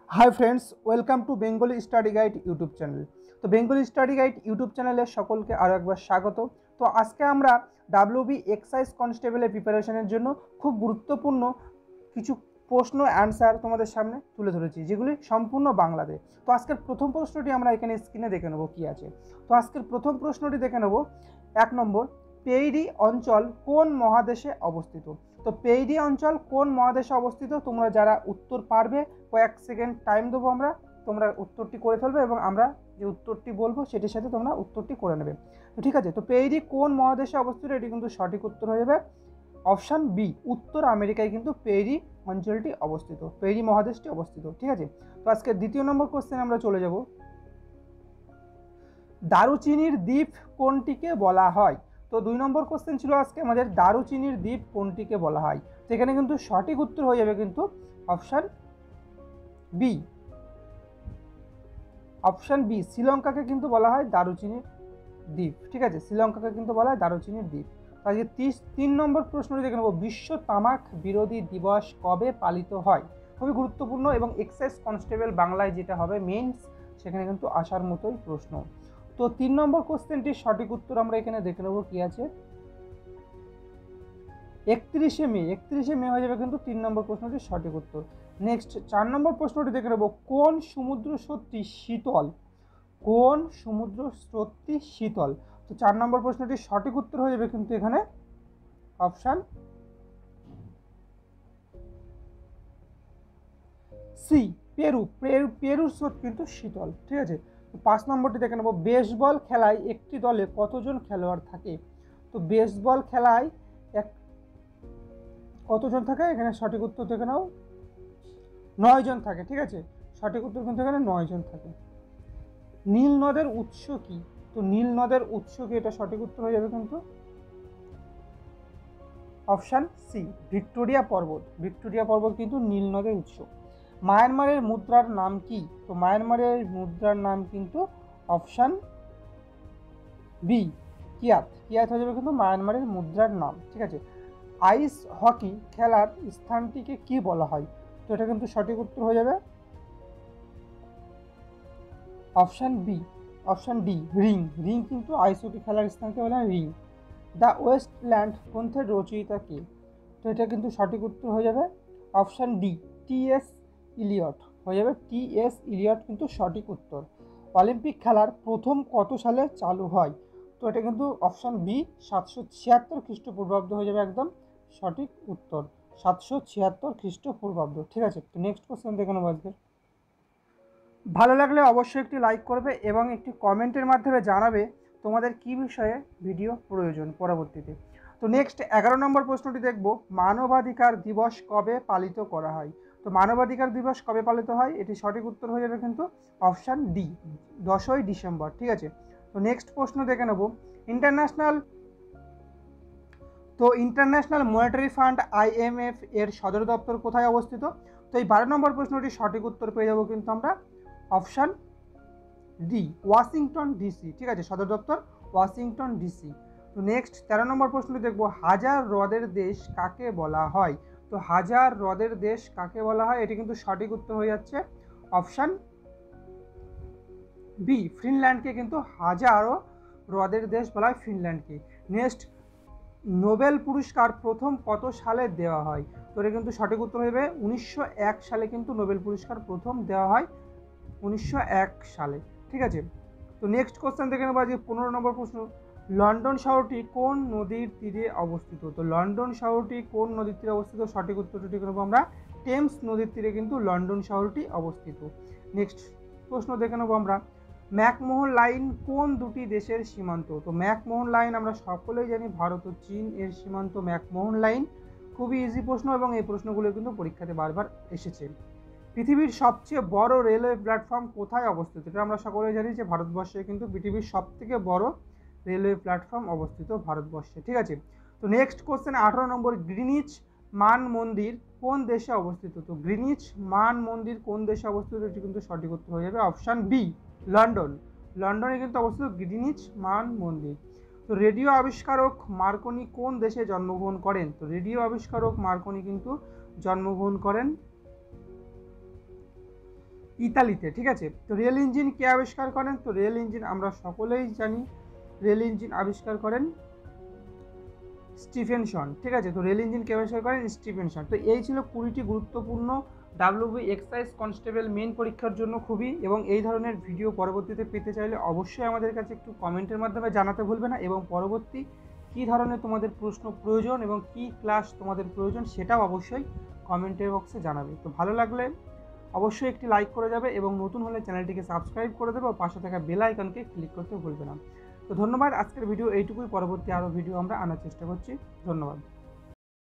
High friends welcome to Bengali study guide YouTube channel. तो Bengali study guide YouTube channel सकल के आरो एकबार स्वागत। तो आज के आमरा WB एक्साइज कन्स्टेबल प्रिपारेशनेर जोन्नो खूब गुरुत्वपूर्ण किछु प्रश्न आंसर तुम्हारे सामने तुले धरेछि जेगुली सम्पूर्ण बांगलाते। तो आजकेर प्रथम प्रश्नटी आमरा एखाने स्क्रिने देखे नेब कि आछे। तो आजकेर प्रथम प्रश्नटी देखे नेब 1 नम्बर, पेइडी अंचल कोन महादेशे अवस्थित। तो पेइडी अंचल कोन महादेशे अवस्थित तोमरा जारा उत्तर पारबे कयेक सेकेंड टाइम देबो आमरा, तोमरा उत्तरटी करे फेलबे एबं आमरा जे उत्तरटी बोलबो सेटिर साथे तोमरा उत्तरटी करे नेबे। तो ठीक आछे। तो पेइडी कोन महादेशे अवस्थित एटी किन्तु सठिक उत्तर हये जाबे ऑप्शन बी, उत्तर आमेरिकाय किन्तु पेइडी अंचलटी अवस्थित, पेइडी महादेशटी अवस्थित। ठीक आछे। तो आजके द्वितीय नम्बर कोश्चेने आमरा चले যাব। दारुचिनिर द्वीप कोनटिके बला हय। तो 2 नम्बर कोश्चेन छिलो आजके आमादेर दारुचिनिर द्वीप कोनटिके बला हय। तो एखाने किन्तु सठिक उत्तर हये जाबे किन्तु option B, option B, Sri Lanka के किन्तु बला हय दारुचिनिर द्वीप। ठीक है, श्रीलंका के किन्तु बला हय दारुचिनिर द्वीप। आज 3 नम्बर प्रश्नटी देखे नेब, विश्व तामाक बिरोधी दिवस कबे पालित हय। खूबই गुरुत्वपूर्ण এবং एक्साइज कन्स्टेबल बांगलाय जेटा हबे मेन्स सेखाने किन्तु आसार मतोई प्रश्न। तो 3 नम्बर कोश्चेनটির সঠিক উত্তর আমরা এখানে দেখে নেব কি আছে। 31 মে হয়ে যাবে কিন্তু 3 নম্বর প্রশ্নটির সঠিক উত্তর। নেক্সট 4 নম্বর প্রশ্নটি দেখে নেব, কোন সমুদ্র স্রোতটি শীতল, কোন সমুদ্র স্রোতটি শীতল। তো 4 নম্বর প্রশ্নটির সঠিক উত্তর হয়ে যাবে কিন্তু এখানে অপশন সি, পেরু, পেরুর স্রোত কিন্তু শীতল। ঠিক আছে। 5 নম্বরটি দেখে নেব, বেসবল খেলায় একটি দলে কতজন খেলোয়াড় থাকে। তো বেসবল খেলায় কতজন থাকে, এখানে সঠিক উত্তর দেখে নাও 9 জন থাকে। ঠিক আছে, সঠিক উত্তর কিন্তু এখানে 9 জন থাকে। নীল নদের উৎস কি। তো নীল নদের উৎস কি, এটা সঠিক উত্তর হয়ে যাবে কিন্তু অপশন সি, ভিক্টোরিয়া পর্বত। ভিক্টোরিয়া পর্বত কিন্তু নীল নদের উৎস। মায়ানমারের মুদ্রার নাম কি। তো মায়ানমারের মুদ্রার নাম কিন্তু অপশন বি, কিয়াত। কিয়াত হয়ে যাবে কিন্তু মায়ানমারের মুদ্রার নাম। ঠিক আছে। আইস হকি খেলার স্থানটিকে কি বলা হয়। তো এটা কিন্তু সঠিক উত্তর হয়ে যাবে option B, option D, ring. Ring কিন্তু আইস হকি খেলার স্থানকে বলা হয় রিং। দ্য ওয়েস্টল্যান্ড গ্রন্থের রচয়িতা কে। তো এটা কিন্তু সঠিক উত্তর হয়ে যাবে অপশন ডি, টি.এস. ইলিয়ট হয়ে যাবে। টি.এস. ইলিয়ট কিন্তু সঠিক উত্তর। অলিম্পিক খেলার প্রথম কত সালে চালু হয়। তো এটা কিন্তু অপশন বি, 776 খ্রিস্টপূর্বাব্দ হয়ে যাবে একদম সঠিক উত্তর, 776 খ্রিস্টপূর্বাব্দ। ঠিক আছে। তো নেক্সট কোশ্চেন দেখে নেব আজকে। ভালো লাগলে অবশ্যই একটি লাইক করবে এবং একটি কমেন্টের মাধ্যমে জানাবে তোমাদের কি বিষয়ে ভিডিও প্রয়োজন পরবর্তীতে। তো নেক্সট 11 নম্বর প্রশ্নটি দেখব, মানবাধিকার দিবস কবে পালিত করা হয়। তো মানবাধিকার দিবস কবে পালিত হয়, এটি সঠিক উত্তর হয়ে যাবে কিন্তু অপশান ডি, 10ই ডিসেম্বর। ঠিক আছে। তো নেক্সট প্রশ্ন দেখে নেব, ইন্টারন্যাশনাল মনিটারি ফান্ড IMF এর সদর দপ্তর কোথায় অবস্থিত। তো এই 12 নম্বর প্রশ্নটির সঠিক উত্তর পেয়ে যাব কিন্তু আমরা অপশান ডি, ওয়াশিংটন ডিসি। ঠিক আছে, সদর দপ্তর ওয়াশিংটন ডিসি। তো নেক্সট 13 নম্বর প্রশ্নটি দেখব, হাজার হ্রদের দেশ কাকে বলা হয়। তো হাজার হ্রদের দেশ কাকে বলা হয়, এটি কিন্তু সঠিক উত্তর হয়ে যাচ্ছে অপশান বি, ফিনল্যান্ডকে কিন্তু হাজারো হ্রদের দেশ বলা হয় ফিনল্যান্ডকে। নেক্সট, নোবেল পুরস্কার প্রথম কত সালে দেওয়া হয়। তো এটা কিন্তু সঠিক উত্তর হবে 1901 সালে কিন্তু নোবেল পুরস্কার প্রথম দেওয়া হয় 1901 সালে। ঠিক আছে। তো নেক্সট কোশ্চেন দেখে নেব যে 15 নম্বর প্রশ্ন, লন্ডন শহরটি কোন নদীর তীরে অবস্থিত। তো লন্ডন শহরটি কোন নদীর তীরে অবস্থিত, সঠিক উত্তরটি করব আমরা টেমস নদীর তীরে কিন্তু লন্ডন শহরটি অবস্থিত। নেক্সট প্রশ্ন দেখে নেব আমরা, ম্যাকমোহন লাইন কোন দুটি দেশের সীমান্ত। তো ম্যাকমোহন লাইন আমরা সকলেই জানি ভারত ও চীন এর সীমান্ত ম্যাকমোহন লাইন। খুবই ইজি প্রশ্ন এবং এই প্রশ্নগুলো কিন্তু পরীক্ষাতে বারবার এসেছে। পৃথিবীর সবচেয়ে বড় রেলওয়ে প্ল্যাটফর্ম কোথায় অবস্থিত। এটা আমরা সকলেই জানি যে ভারতবর্ষে কিন্তু পৃথিবীর সবথেকে বড় রেলওয়ে প্ল্যাটফর্ম অবস্থিত ভারতবর্ষে। ঠিক আছে। তো নেক্সট কোশ্চেন 18 নম্বর, গ্রিনিচ মান মন্দির কোন দেশে অবস্থিত। তো গ্রিনিচ মান মন্দির কোন দেশে অবস্থিত, এটি কিন্তু সঠিক উত্তর হয়ে যাবে অপশান বি, লন্ডন। লন্ডনে কিন্তু অবস্থিত গ্রিনিচ মান মন্দির। তো রেডিও আবিষ্কারক মার্কনি কোন দেশে জন্মগ্রহণ করেন। তো রেডিও আবিষ্কারক মার্কনি কিন্তু জন্মগ্রহণ করেন ইতালিতে, ঠিক আছে। তো রেল ইঞ্জিন কে আবিষ্কার করেন? তো রেল ইঞ্জিন আমরা সকলেই জানি, রেল ইঞ্জিন আবিষ্কার করেন স্টিফেনসন, ঠিক আছে। তো রেল ইঞ্জিন কে আবিষ্কার করেন? স্টিফেনসন। তো এই ছিল 20টি গুরুত্বপূর্ণ ডাব্লিউবি এক্সাইজ কনস্টেবল মেন পরীক্ষার জন্য খুবই, এবং এই ধরনের ভিডিও পরবর্তীতে পেতে চাইলে অবশ্যই আমাদের কাছে একটু কমেন্টের মাধ্যমে জানাতে ভুলবে না, এবং পরবর্তী কী ধরনের তোমাদের প্রশ্ন প্রয়োজন এবং কী ক্লাস তোমাদের প্রয়োজন সেটাও অবশ্যই কমেন্টের বক্সে জানাবে। তো ভালো লাগলে অবশ্যই একটি লাইক করে যাবে, এবং নতুন হলে চ্যানেলটিকে সাবস্ক্রাইব করে দেবে ও পাশে থাকা বেল আইকনকে ক্লিক করতে ভুলবে না। তো ধন্যবাদ, আজকের ভিডিও এইটুকুই। পরবর্তী আরও ভিডিও আমরা আনার চেষ্টা করছি। ধন্যবাদ।